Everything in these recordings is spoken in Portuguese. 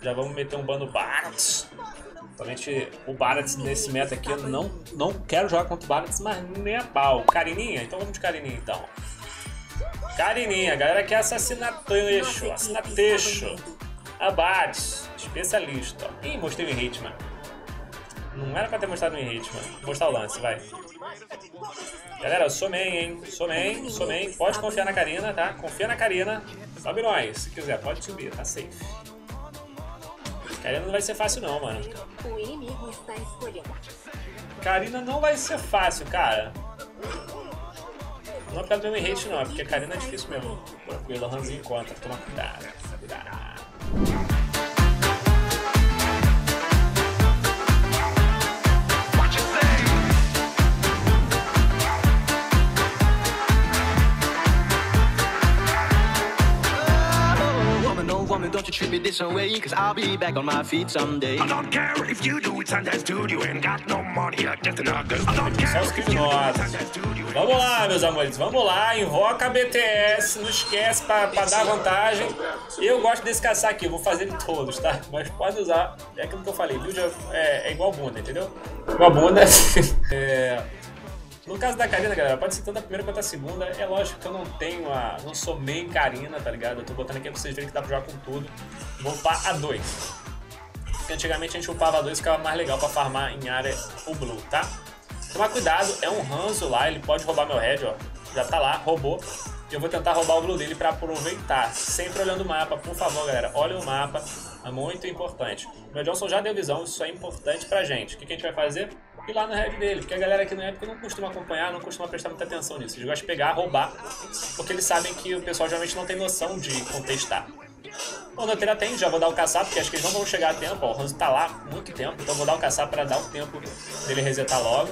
Já vamos meter um ban no Barats. Somente o Barats nesse meta aqui, eu não quero jogar contra o Barats, mas nem a pau. Carininha? Então vamos de Carininha então. Carininha, a galera quer assassinatejo, assassinatejo. Abates, especialista. Ih, mostrei o hit, mano. Não era pra ter mostrado o hit, mano. Vou mostrar o lance, vai. Galera, eu sou main, hein? Sou main. Pode confiar na Karina, tá? Confia na Karina. Sobe nós, se quiser, pode subir, tá safe. Karina não vai ser fácil não, mano. O inimigo está escolhendo. Karina não vai ser fácil, cara. Não é por causa do meu hate, não. É porque a Karina é difícil mesmo. Tranquilo, o Ranzinho encontra. Toma cuidado. Cuidado. Don't you treat me this way, cause I'll be back on my feet someday. I don't care if you do it, Sunday Studio ain't got no money, I just not good. I don't care if you do it, Sunday Studio. Vamos lá, meus amores, vamos lá, invoca a BTS, não esquece pra dar vantagem. Eu gosto desse caçar aqui, eu vou fazer de todos, tá? Mas pode usar, é aquilo que eu falei, build é igual bunda, entendeu? Igual bunda, no caso da Karina, galera, pode ser tanto a primeira quanto a segunda. É lógico que eu não tenho não sou main Karina, tá ligado? Eu tô botando aqui pra vocês verem que dá pra jogar com tudo. Vou upar a 2. Porque antigamente a gente upava a 2 e ficava mais legal pra farmar em área o blue, tá? Tomar cuidado, é um Hanzo lá, ele pode roubar meu head, ó. Já tá lá, roubou. E eu vou tentar roubar o blue dele pra aproveitar. Sempre olhando o mapa, por favor, galera. Olha o mapa, é muito importante. O meu Johnson já deu visão, isso é importante pra gente. O que a gente vai fazer? Ir lá no head dele, porque a galera aqui na época não costuma acompanhar, não costuma prestar muita atenção nisso. Eles gostam de pegar, roubar, porque eles sabem que o pessoal geralmente não tem noção de contestar. O Noteira tem, já vou dar o caçar, porque acho que eles não vão chegar a tempo, ó, o Hanzo tá lá há muito tempo, então vou dar o caçar para dar o tempo dele resetar logo.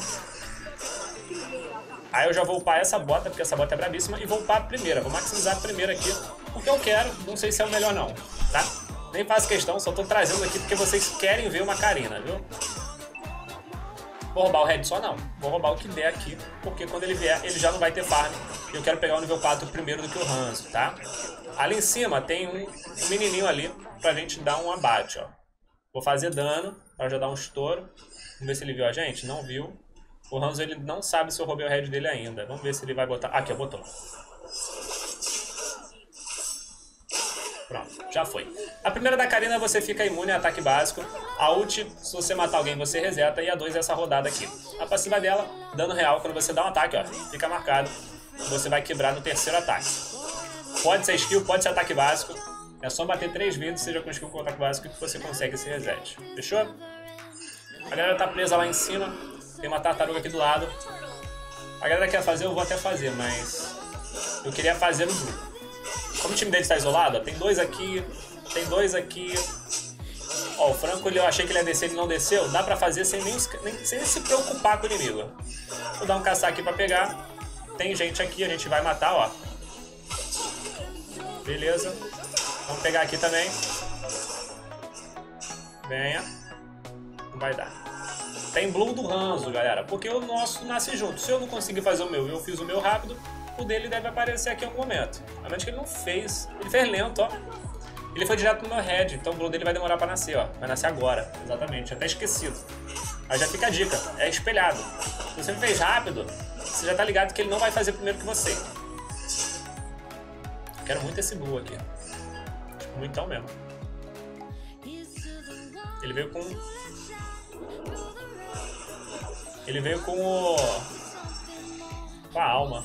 Aí eu já vou upar essa bota, porque essa bota é brabíssima, e vou upar a primeira, vou maximizar a primeira aqui, porque eu quero, não sei se é o melhor não, tá? Nem faço questão, só tô trazendo aqui porque vocês querem ver uma Karina, viu? Vou roubar o head só não, vou roubar o que der aqui, porque quando ele vier, ele já não vai ter farm. E eu quero pegar o nível 4 primeiro do que o Hanzo, tá? Ali em cima tem um menininho ali pra gente dar um abate, ó. Vou fazer dano, pra já dar um estouro. Vamos ver se ele viu a gente, não viu. O Hanzo ele não sabe se eu roubei o head dele ainda. Vamos ver se ele vai botar... Aqui, ó, botou. Pronto, já foi. A primeira da Karina você fica imune a ataque básico. A ult, se você matar alguém, você reseta. E a 2 é essa rodada aqui. A passiva dela, dano real, quando você dá um ataque, ó, fica marcado. Você vai quebrar no terceiro ataque. Pode ser skill, pode ser ataque básico. É só bater 3 vezes, seja com skill ou com ataque básico, que você consegue esse reset. Fechou? A galera tá presa lá em cima. Tem uma tartaruga aqui do lado. A galera quer fazer, eu vou até fazer, mas... eu queria fazer no grupo. Como o time dele está isolado, ó, tem 2 aqui, tem 2 aqui. Ó, o Franco, eu achei que ele ia descer, ele não desceu. Dá pra fazer sem nem se preocupar com o inimigo. Vou dar um caçar aqui pra pegar. Tem gente aqui, a gente vai matar, ó. Beleza. Vamos pegar aqui também. Venha. Não vai dar. Tem blue do Hanzo, galera, porque o nosso nasce junto. Se eu não conseguir fazer o meu e eu fiz o meu rápido, o dele deve aparecer aqui em algum momento. A menos que ele não fez. Ele fez lento, ó. Ele foi direto no meu head, então o blue dele vai demorar pra nascer, ó. Vai nascer agora, exatamente. Até esquecido. Aí já fica a dica, é espelhado. Se você fez rápido, você já tá ligado que ele não vai fazer primeiro que você. Quero muito esse blue aqui. Muitão mesmo. Ele veio com... ele veio com o... com a alma.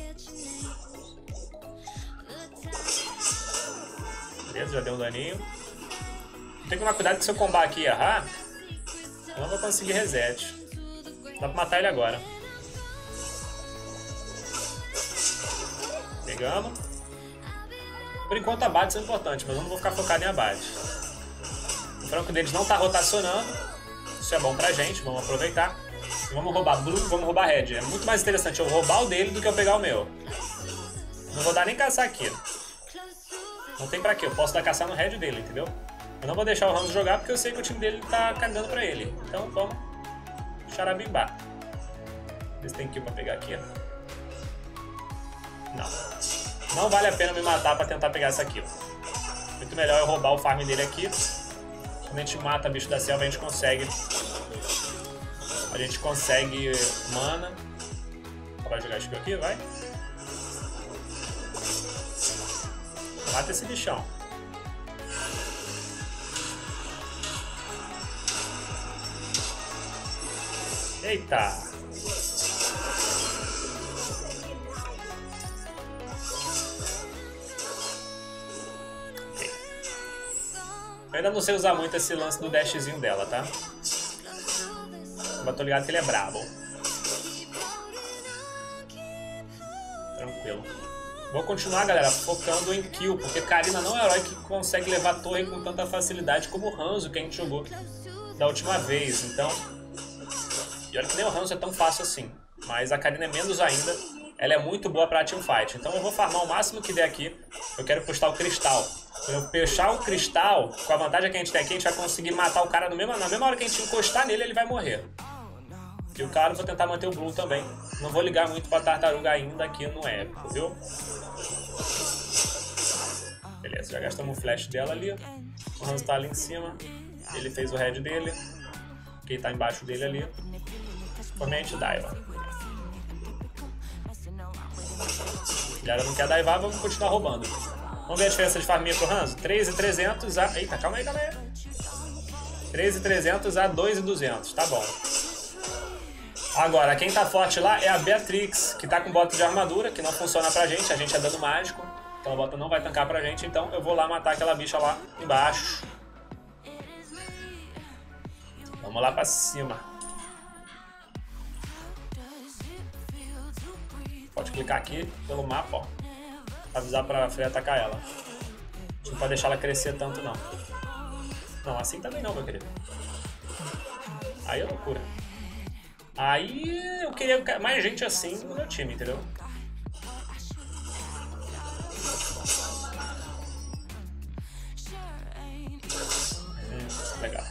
Beleza, já deu um daninho. Tem que tomar cuidado que se eu combar aqui e errar, eu não vou conseguir reset. Dá pra matar ele agora. Pegamos. Por enquanto abates é importante, mas eu não vou ficar focado em abate. O franco deles não tá rotacionando. Isso é bom pra gente, vamos aproveitar. E vamos roubar blue, vamos roubar red. É muito mais interessante eu roubar o dele do que eu pegar o meu. Não vou dar nem caçar aqui. Não tem pra quê, eu posso dar caçar no red dele, entendeu? Eu não vou deixar o Hanzo jogar porque eu sei que o time dele tá cagando pra ele. Então vamos charabimbar. Vê se tem kill pra pegar aqui. Não. Não vale a pena me matar pra tentar pegar essa kill. Muito melhor eu roubar o farm dele aqui Quando a gente mata bicho da selva, a gente consegue mana. Vai jogar skill aqui, vai. Mata esse bichão. Eita! Eu ainda não sei usar muito esse lance do dashzinho dela, tá? Mas tô ligado que ele é brabo. Tranquilo. Vou continuar, galera, focando em kill, porque Karina não é um herói que consegue levar a torre com tanta facilidade como o Hanzo que a gente jogou da última vez. Então, e olha que nem o Hanzo é tão fácil assim, mas a Karina é menos ainda. Ela é muito boa pra teamfight. Então eu vou farmar o máximo que der aqui. Eu quero puxar o cristal. Quando eu fechar o cristal, com a vantagem que a gente tem aqui, a gente vai conseguir matar o cara na mesma hora que a gente encostar nele, ele vai morrer. E o cara, eu vou tentar manter o Blue também. Não vou ligar muito pra tartaruga ainda aqui no épico, viu? Beleza, já gastamos o flash dela ali. O Hanzo tá ali em cima. Ele fez o head dele. Quem tá embaixo dele ali. Comente Daiva. Galera, não quer daivar, vamos continuar roubando. Vamos ver a diferença de farminha pro Hanzo? 3.300 a... Eita, calma aí. 3.300 a 2.200, tá bom. Agora, quem tá forte lá é a Beatrix, que tá com bota de armadura, que não funciona pra gente é dano mágico. Então a bota não vai tancar pra gente, então eu vou lá matar aquela bicha lá embaixo. Vamos lá pra cima. Pode clicar aqui pelo mapa, ó. Avisar pra Freya atacar ela. A gente não pode deixar ela crescer tanto, não. Não, assim também não, meu querido. Aí é loucura. Aí eu queria mais gente assim no meu time, entendeu? Legal.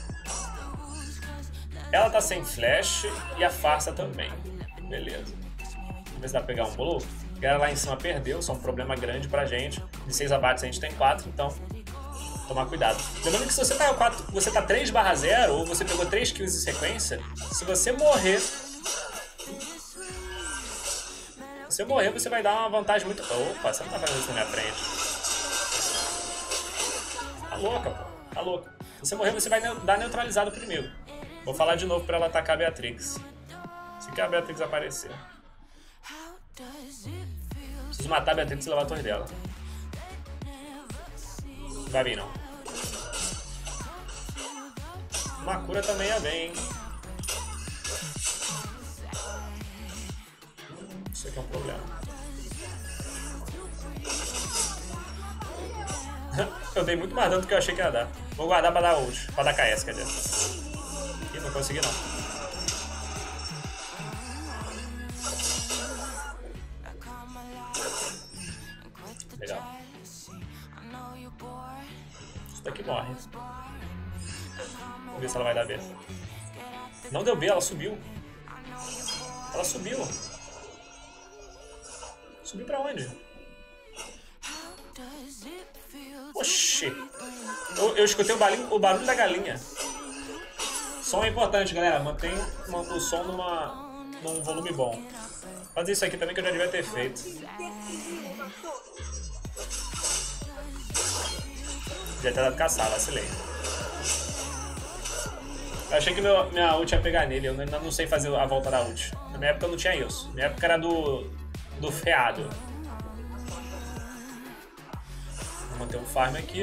Ela tá sem flash e a farsa também. Beleza. Vamos ver se dá pra pegar um blue. A galera lá em cima perdeu, isso é um problema grande pra gente. De 6 abates a gente tem 4, então tomar cuidado. Lembrando que se você tá 3/0 ou você pegou 3 kills em sequência, se você morrer, você vai dar uma vantagem muito... Opa, você não tá fazendo isso na minha frente. Tá louca, pô. Tá louca. Se você morrer, você vai dar neutralizado primeiro. Vou falar de novo pra ela atacar a Beatrix. Se quer a Beatrix aparecer. Preciso matar a Beatrix e levar a torre dela. Não vai vir, não. Uma cura também ia bem, hein? Isso aqui é um problema. Eu dei muito mais dano do que eu achei que ia dar. Vou guardar pra dar ult, pra dar KS, quer dizer. Ih, não consegui não. Legal. Isso daqui morre. Vamos ver se ela vai dar B. Não deu B, ela subiu. Ela subiu. Subiu pra onde? Oxi! Eu escutei o barulho da galinha. Som é importante, galera. Mantém o som num volume bom. Fazer isso aqui também que eu já devia ter feito. Já ter dado caçar, vacilei. Eu achei que minha ult ia pegar nele. Eu ainda não sei fazer a volta da ult. Na minha época eu não tinha isso. Na minha época era do feado. Vou manter um farm aqui.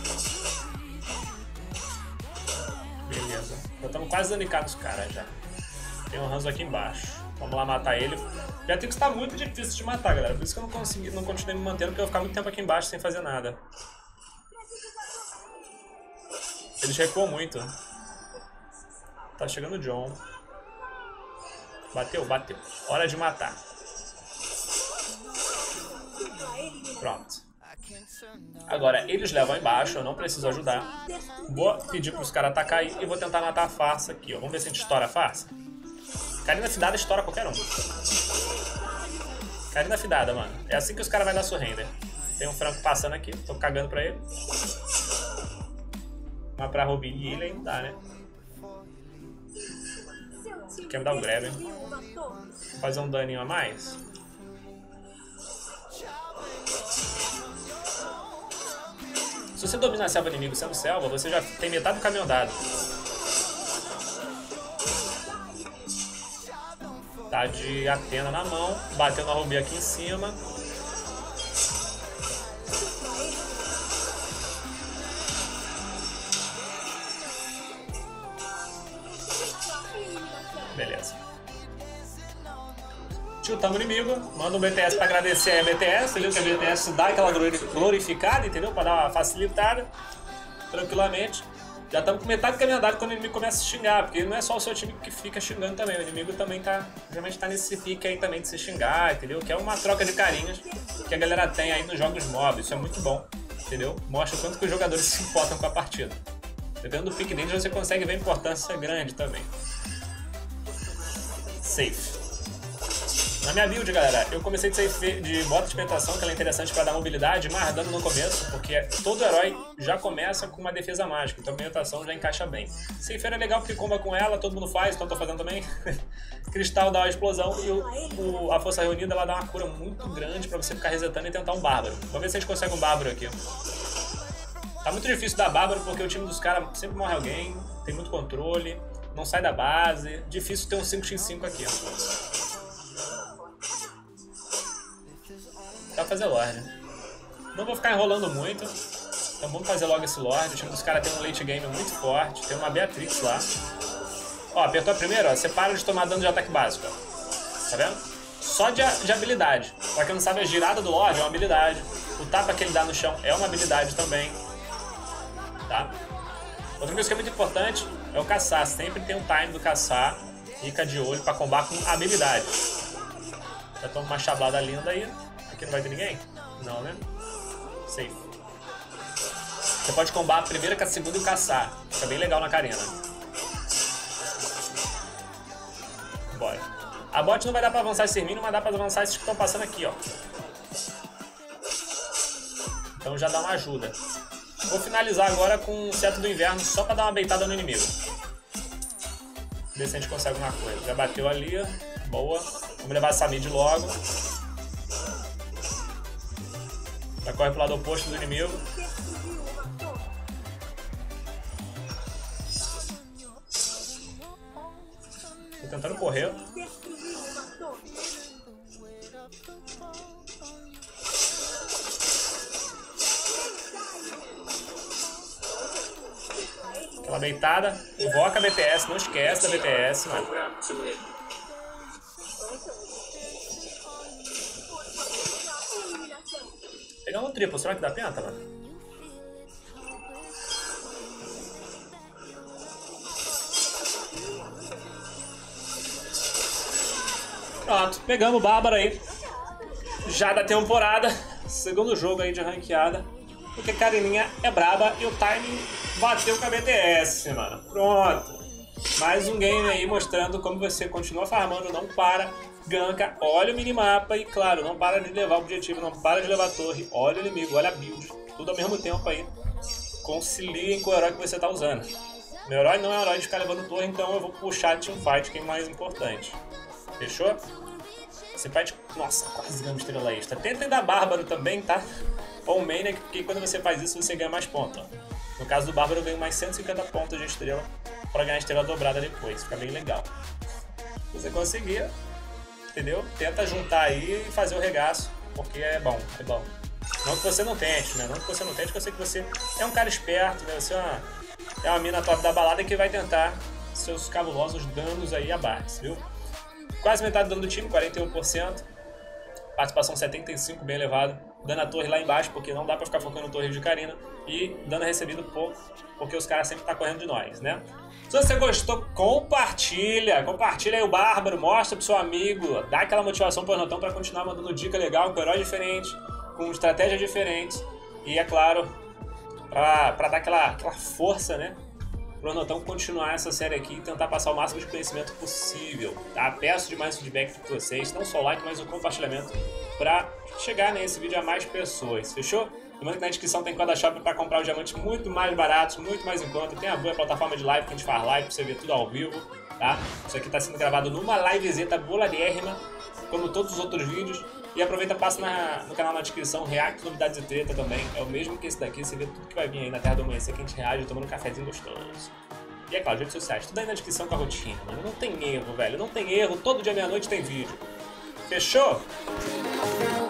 Beleza. Já estamos quase dando nos caras já. Tem um Hanzo aqui embaixo. Vamos lá matar ele. Beatrix tá muito difícil de matar, galera. Por isso que eu não continuei me mantendo, porque eu vou ficar muito tempo aqui embaixo sem fazer nada. Eles recuam muito. Tá chegando o John. Bateu, bateu. Hora de matar. Pronto. Agora, eles levam embaixo, eu não preciso ajudar. Vou pedir pros caras atacar aí e vou tentar matar a farsa aqui, ó. Vamos ver se a gente estoura a farsa. Karina Fidada estoura qualquer um. Karina Fidada, mano. É assim que os caras vão dar surrender. Tem um franco passando aqui, tô cagando pra ele. Mas pra Robin e ele ainda dá, né? Quer me dar um grab, hein? Fazer um daninho a mais. Se você domina a selva inimigo sendo selva, você já tem metade do caminho andado. Tá de Athena na mão, bateu na Rubi aqui em cima. Beleza. Tiltamos o inimigo, manda um BTS pra agradecer a BTS, entendeu? Que a BTS dá aquela glorificada, entendeu? Pra dar uma facilitada, tranquilamente. Já estamos com metade do caminho andado quando o inimigo começa a xingar, porque não é só o seu time que fica xingando também, o inimigo também tá, geralmente tá nesse pique aí também de se xingar, entendeu? Que é uma troca de carinhos que a galera tem aí nos jogos móveis, isso é muito bom, entendeu? Mostra o quanto que os jogadores se importam com a partida. Dependendo do pique deles, você consegue ver a importância grande também. Safe. Na minha build, galera, eu comecei de safe de bota de penetração, que ela é interessante para dar mobilidade, mas dano no começo, porque todo herói já começa com uma defesa mágica, então a penetração já encaixa bem. Safeira é legal porque comba com ela, todo mundo faz, então tô fazendo também. Cristal dá uma explosão e a força reunida ela dá uma cura muito grande para você ficar resetando e tentar um bárbaro. Vamos ver se a gente consegue um bárbaro aqui. Tá muito difícil dar bárbaro porque o time dos caras sempre morre alguém, tem muito controle, não sai da base, difícil ter um 5x5 aqui, ó. Dá pra fazer Lorde. Não vou ficar enrolando muito, então vamos fazer logo esse Lorde. O time dos caras tem um late game muito forte, tem uma Beatrix lá. Ó, apertou a primeira, ó, você para de tomar dano de ataque básico, ó. Tá vendo? Só de habilidade. Pra quem não sabe, a girada do Lorde é uma habilidade. O tapa que ele dá no chão é uma habilidade também. Tá? Outra coisa que é muito importante é o caçar. Sempre tem um time do caçar. Fica de olho pra combar com habilidade. Já toma uma chabada linda aí. Aqui não vai ter ninguém? Não, né? Safe. Você pode combar a primeira com a segunda e o caçar. Fica bem legal na Karina. Bora. A bot não vai dar pra avançar esse minions, mas dá pra avançar esses que estão passando aqui, ó. Então já dá uma ajuda. Vou finalizar agora com o Cetro do Inverno, só pra dar uma beitada no inimigo. Ver se a gente consegue alguma coisa. Já bateu ali, boa. Vamos levar essa mid logo. Já corre pro lado oposto do inimigo. Tô tentando correr. Aquela beitada. Invoca a BTS, não esquece da BTS, mano. Pegar um triplo, será que dá penta, mano? Pronto, pegamos o Bárbaro aí. Já da temporada. Segundo jogo aí de ranqueada. Porque Karininha é braba e o timing bateu com a BTS, mano. Pronto. Mais um game aí mostrando como você continua farmando, não para, ganka, olha o minimapa e, claro, não para de levar o objetivo, não para de levar a torre, olha o inimigo, olha a build, tudo ao mesmo tempo aí. Conciliem com o herói que você tá usando. Meu herói não é um herói de ficar levando torre, então eu vou puxar teamfight, que é mais importante. Fechou? Você pode... Nossa, quase ganhamos estrela extra. Tentem dar Bárbaro também, tá? Ou Maniac, porque quando você faz isso, você ganha mais pontos. No caso do Bárbaro, eu ganho mais 150 pontos de estrela para ganhar a estrela dobrada depois. Fica bem legal. Se você conseguir, entendeu? Tenta juntar aí e fazer o regaço, porque é bom, é bom. Não que você não tente, né? Não que você não tente, porque eu sei que você é um cara esperto, né? Você é uma mina top da balada que vai tentar seus cabulosos danos aí abaixo, viu? Quase metade do dano do time, 41%. Participação 75, bem elevado. Dano a torre lá embaixo, porque não dá pra ficar focando no torre de Karina. E dano recebido pouco, porque os caras sempre estão correndo de nós, né? Se você gostou, compartilha. Compartilha aí o Bárbaro, mostra pro seu amigo. Dá aquela motivação pro Notão pra continuar mandando dica legal, com herói diferente, com estratégias diferentes. E, é claro, pra dar aquela força, né? pro Notão continuar essa série aqui e tentar passar o máximo de conhecimento possível, tá? Peço demais feedback de vocês, não só o like, mas o compartilhamento pra chegar nesse vídeo a mais pessoas, fechou? Lembrando que na descrição tem Coda Shop pra comprar os diamantes muito mais baratos, muito mais em conta. Tem a boa plataforma de live que a gente faz live pra você ver tudo ao vivo, tá? Isso aqui tá sendo gravado numa livezeta boladérrima, como todos os outros vídeos. E aproveita, passa no canal na descrição, React, Novidades e Treta também. É o mesmo que esse daqui, você vê tudo que vai vir aí na Terra do Amanhecer, que a gente reage tomando um cafezinho gostoso. E é claro, redes sociais, tudo aí na descrição com a rotina, mano. Não tem erro, velho, não tem erro, todo dia meia-noite tem vídeo. Fechou?